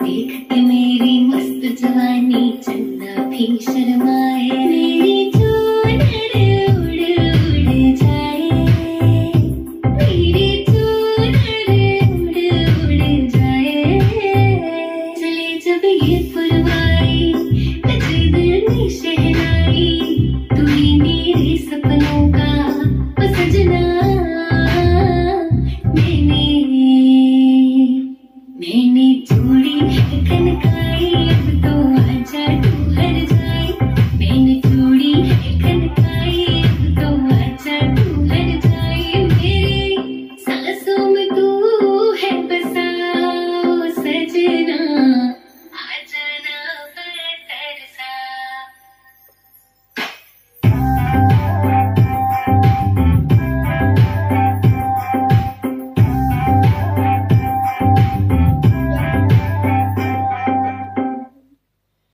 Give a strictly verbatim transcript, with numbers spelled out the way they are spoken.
देख के मेरी मस्त जवानी चंदा भी शर्माए। मेरी चूनर उड़ उड़ जाए, मेरी चूनर उड़ उड़ जाए। चले जब ये पुरवाई नचे दिल में शहनाई, तू ही मेरे सपनों का वो सजना। मैंने मैंने चूड़ी खनकाई, अब तो आजा तू हर जाए। मैंने चूड़ी खनकाई, अब तो आजा तू हर जाए। मेरे सांसों में तू है बसा ओ सजना।